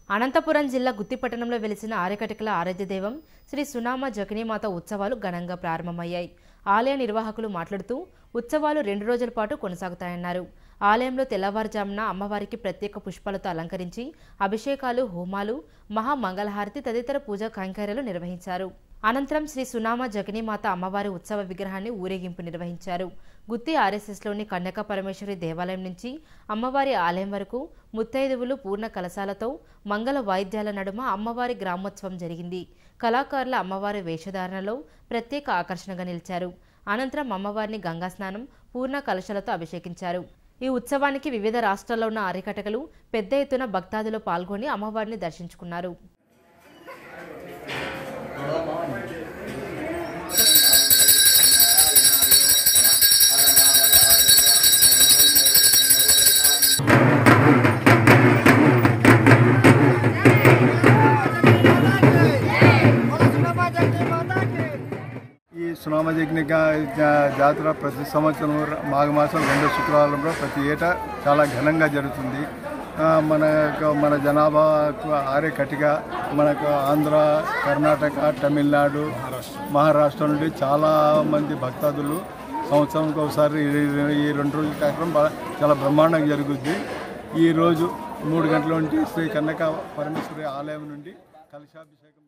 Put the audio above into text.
అనంతపురం జిల్లా గుత్తి పట్టణంలో వెలిసిన ఆర్యకటికల ఆరాధ్య దైవం శ్రీ సునామ జగనీమాత ఉత్సవాలు ఘనంగా ప్రారంభమయ్యాయి. ఆలయ నిర్వాహకులు మాట్లాడుతూ ఉత్సవాలు 2 రోజుల పాటు కొనసాగుతాయన్నారు. ఆలయంలో తెల్లవారుజామున అమ్మవారికి ప్రత్యేక పుష్పాలతో అలంకరించి అభిషేకాలు, హోమాలు, మహామంగళహారతి తదితర పూజా కైంకర్యాలు నిర్వహించారు. అనంతరం శ్రీ సునామ జగనీమాత అమ్మవారి ఉత్సవ విగ్రహాన్ని ఊరేగింపు నిర్వహించారు. గుత్తి ఆర్ఎస్ఎస్లోని కన్యకా పరమేశ్వరి దేవాలయం నుంచి అమ్మవారి ఆలయం వరకు ముత్తైదువులు పూర్ణ కలశాలతో మంగళ వాయిద్యాల నడుమ అమ్మవారి గ్రామోత్సవం జరిగింది. కళాకారుల అమ్మవారి వేషధారణలో ప్రత్యేక ఆకర్షణగా నిలిచారు. అనంతరం అమ్మవారిని గంగా స్నానం, పూర్ణ కలశాలతో అభిషేకించారు. ఈ ఉత్సవానికి వివిధ రాష్ట్రాల్లో ఉన్న ఆర్యకటకలు పెద్ద ఎత్తున భక్తాదులు పాల్గొని అమ్మవారిని దర్శించుకున్నారు. ఈ సునామ జగ్నిక జాతర ప్రతి సంవత్సరం మాఘమాసం 2వ శుక్రవారంలో ప్రతి ఏటా చాలా ఘనంగా జరుగుతుంది. మన జనాభా ఆర్యకటిగా మనకు ఆంధ్ర, కర్ణాటక, తమిళనాడు, మహారాష్ట్ర నుండి చాలామంది భక్తాదులు సంవత్సరానికి ఒకసారి ఈ 2 రోజుల కార్యక్రమం చాలా బ్రహ్మాండంగా జరుగుద్ది. ఈరోజు 3 గంటల నుండి శ్రీ కన్యకా పరమేశ్వరి ఆలయం నుండి కలశాభిషేకం